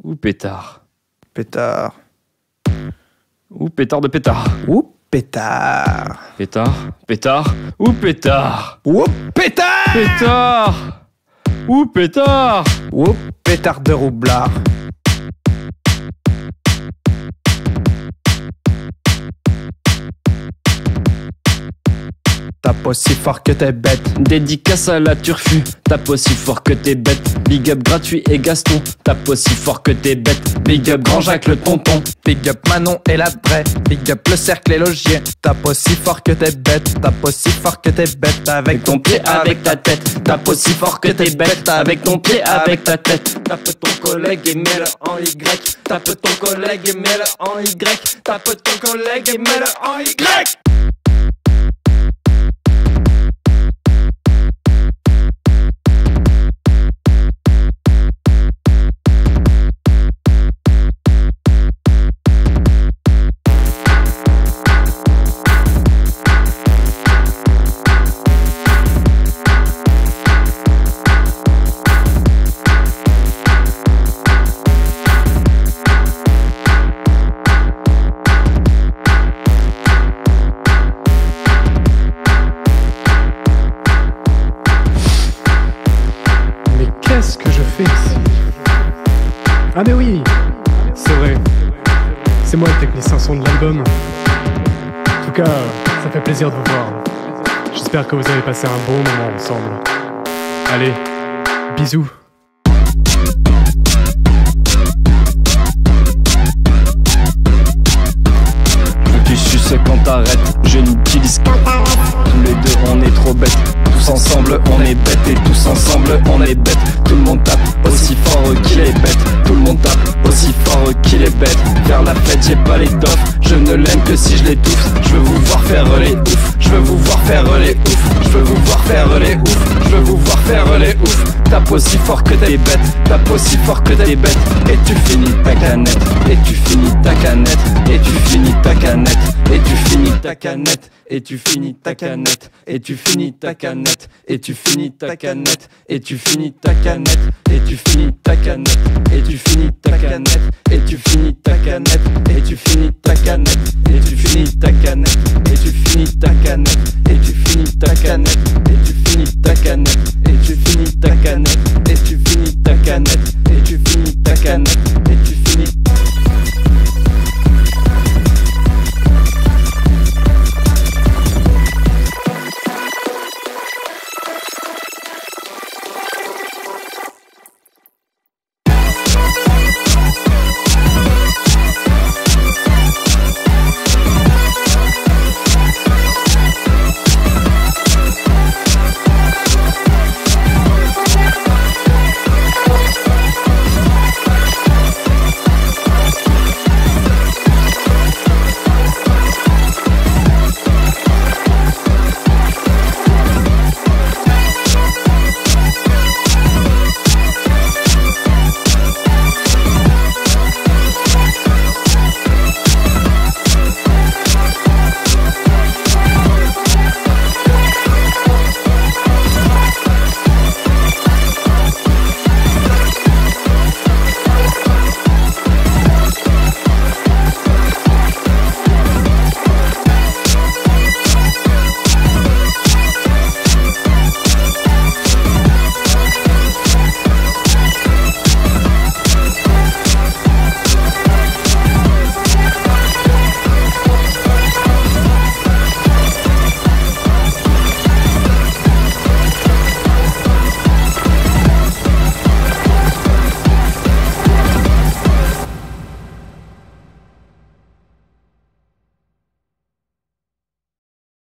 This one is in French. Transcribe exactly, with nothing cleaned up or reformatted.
Ou pétard. Pétard. Ou pétard de pétard. Ou pétard. Pétard, pétard, ou pétard. Ou pétard. Pétard. Ou pétard. Ou pétard de roublard. Tape aussi fort que t'es bête. Dédicace à la turfu. Tape aussi fort que t'es bête. Big up gratuit et Gaston. Tape aussi fort que t'es bête. Big up Grand Jacques le tonton. Big up Manon et la vraie. Big up le cercle et logier. Tape aussi fort que t'es bête. Tape aussi fort que t'es bête. Avec ton pied, avec ta tête. Tape aussi fort que t'es bête. Avec ton pied, avec ta tête. Tape ton collègue et mets-le en Y. Tape ton collègue et mets-le en Y. Tape ton collègue et mets-le en Y. Qu'est-ce que je fais ici? Ah mais oui, c'est vrai, c'est moi le technicien son de l'album. En tout cas, ça fait plaisir de vous voir. J'espère que vous avez passé un bon moment ensemble. Allez, bisous. Tu suces quand t'arrêtes, je n'utilise qu'un. Tous les deux on est trop bêtes. Tous ensemble on est bêtes et tous ensemble on est bêtes. Tout le monde tape aussi fort qu'il est bête. Tout le monde tape aussi fort qu'il est bête. Faire la fête j'ai pas les toffes. Je ne l'aime que si je l'étouffe. Je veux vous voir faire les ouf. Je veux vous voir faire les ouf. Je veux vous voir faire les ouf. Je veux vous voir faire les ouf. Tape aussi fort que t'es bête. Tape aussi fort que t'es bête. Et tu finis ta canette. Et tu finis ta canette. Et tu finis ta canette. Et tu finis ta canette. Et tu finis ta canette. Et tu finis ta canette. Et tu finis ta canette. Et tu finis ta canette. Et tu finis ta canette. Et tu finis ta canette. Et tu finis ta canette. Et tu finis ta canette. Et tu finis ta canette. Et tu finis ta canette. Et tu finis ta canette. Et tu finis ta canette. Et tu finis ta canette. Et tu finis ta canette. Et tu finis ta canette.